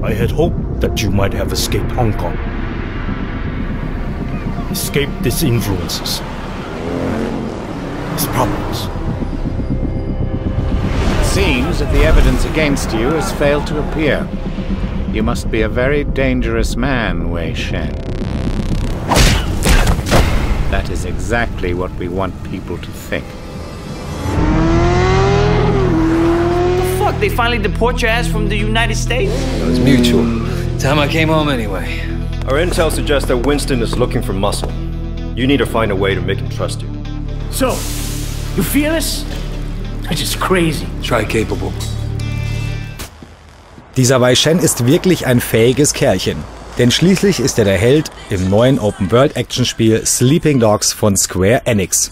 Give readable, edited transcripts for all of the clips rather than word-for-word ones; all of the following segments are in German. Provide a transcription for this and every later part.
I had hoped that you might have escaped Hong Kong. Escaped these influences, these problems. It seems that the evidence against you has failed to appear. You must be a very dangerous man, Wei Shen. That is exactly what we want people to think. What the fuck? They finally deport your ass from the United States? It was mutual. Time I came home anyway. Our intel suggests that Winston is looking for muscle. You need to find a way to make him trust you. So, you fearless? It's just crazy. Try capable. Dieser Wei Shen ist wirklich ein fähiges Kerlchen. Denn schließlich ist er der Held im neuen Open-World-Action-Spiel Sleeping Dogs von Square Enix.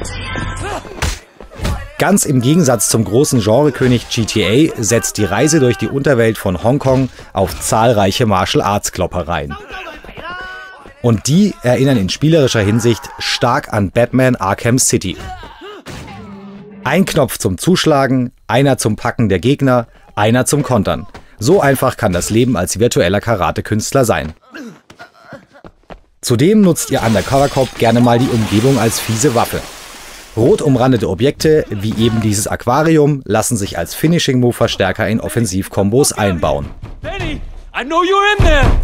Ganz im Gegensatz zum großen Genrekönig GTA setzt die Reise durch die Unterwelt von Hongkong auf zahlreiche Martial-Arts-Kloppereien. Und die erinnern in spielerischer Hinsicht stark an Batman Arkham City. Ein Knopf zum Zuschlagen, einer zum Packen der Gegner, einer zum Kontern. So einfach kann das Leben als virtueller Karate-Künstler sein. Zudem nutzt ihr Undercover Cop gerne mal die Umgebung als fiese Waffe. Rot umrandete Objekte, wie eben dieses Aquarium, lassen sich als Finishing-Move-Verstärker in Offensiv-Kombos einbauen. Benny, I know you're in there!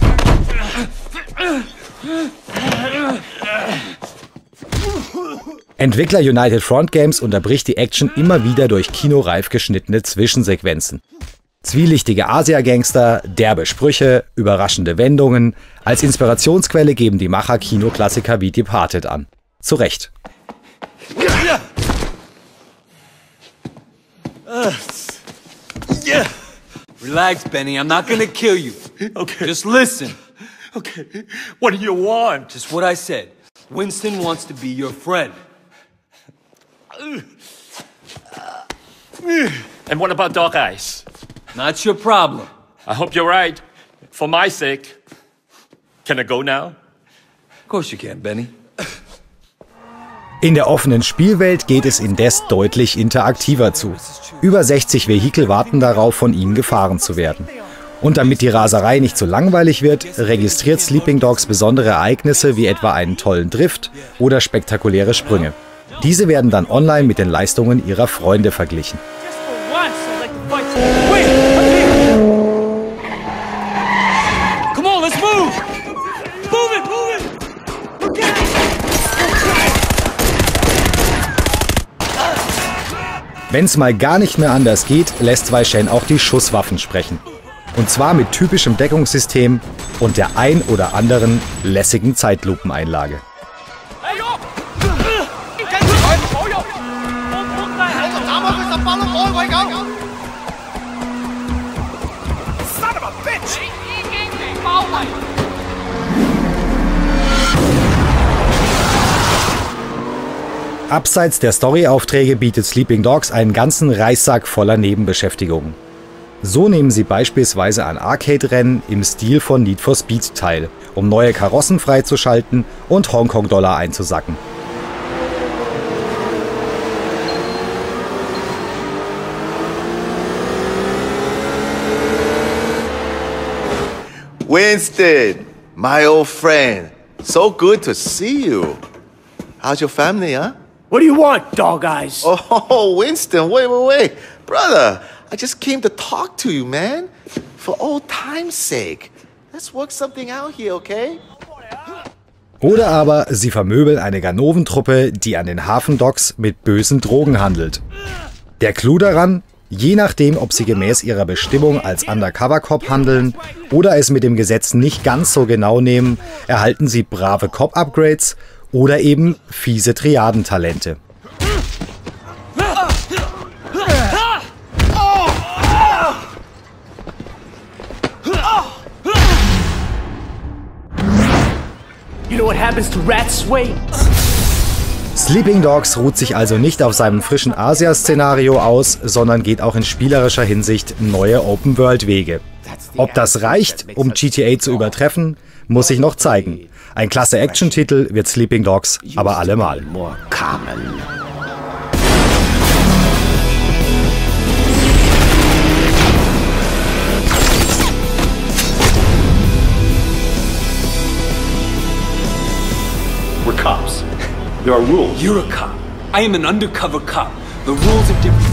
Entwickler United Front Games unterbricht die Action immer wieder durch kinoreif geschnittene Zwischensequenzen. Zwielichtige Asia-Gangster, derbe Sprüche, überraschende Wendungen. Als Inspirationsquelle geben die Macher Kinoklassiker wie Departed an. Zu Recht. Relax, Benny. I'm not gonna kill you. Okay. Just listen. Okay, what do you want? Just what I said. Winston wants to be your friend. And what about Dog Eyes? Not your problem. I hope you're right. For my sake. Can I go now? Of course you can, Benny. In der offenen Spielwelt geht es indes deutlich interaktiver zu. Über 60 Vehikel warten darauf, von ihnen gefahren zu werden. Und damit die Raserei nicht so langweilig wird, registriert Sleeping Dogs besondere Ereignisse wie etwa einen tollen Drift oder spektakuläre Sprünge. Diese werden dann online mit den Leistungen ihrer Freunde verglichen. Come on, let's move! Move it, move it! Wenn's mal gar nicht mehr anders geht, lässt Wei Shen auch die Schusswaffen sprechen. Und zwar mit typischem Deckungssystem und der ein oder anderen lässigen Zeitlupeneinlage. Abseits der Story-Aufträge bietet Sleeping Dogs einen ganzen Reissack voller Nebenbeschäftigungen. So nehmen sie beispielsweise an Arcade-Rennen im Stil von Need for Speed teil, um neue Karossen freizuschalten und Hongkong-Dollar einzusacken. Winston, my old friend. So good to see you. How's your family, huh? What do you want, Dog Eyes? Oh, Winston, wait. Brother, I just came to talk to you, man. For old time's sake. Let's work something out here, okay? Oder aber sie vermöbeln eine Ganoven-Truppe, die an den Hafendocks mit bösen Drogen handelt. Der Clou daran? Je nachdem, ob sie gemäß ihrer Bestimmung als Undercover-Cop handeln oder es mit dem Gesetz nicht ganz so genau nehmen, erhalten sie brave Cop-Upgrades oder eben fiese Triadentalente. You know what happens to rats, Wei? Sleeping Dogs ruht sich also nicht auf seinem frischen Asia-Szenario aus, sondern geht auch in spielerischer Hinsicht neue Open-World-Wege. Ob das reicht, um GTA zu übertreffen, muss sich noch zeigen. Ein klasse Action-Titel wird Sleeping Dogs aber allemal. cops. There are rules. You're a cop. I am an undercover cop. The rules are different.